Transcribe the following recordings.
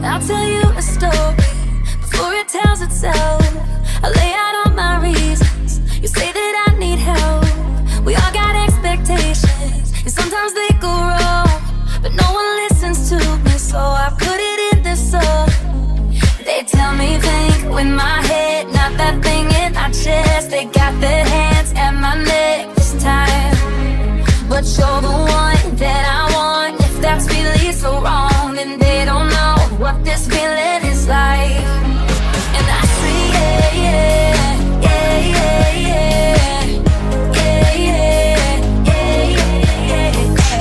I'll tell you a story before it tells itself. I lay out all my reasons. You say that I need help. We all got expectations, and sometimes they go wrong, but no one listens to me, so I put it in this song. They tell me think with my head, not that thing in my chest. They got their hands at my neck this time, but you're the one that I want. If that's really so wrong, then they don't know what this feeling is like. And I say yeah, yeah, yeah, yeah, yeah, yeah, yeah, yeah, yeah,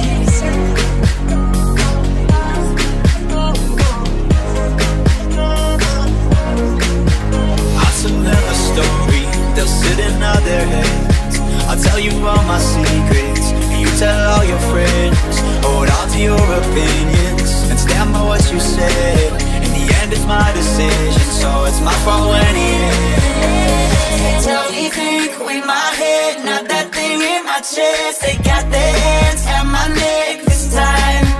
I'll tell them a story, they'll sit in on their heads. I'll tell you all my secrets, and you tell all your friends. Hold on to your opinions, and stand by what you said. In the end it's my decision, so it's my fault when it ends. tell me think with my head, not that thing in my chest. They got their hands at my neck this time,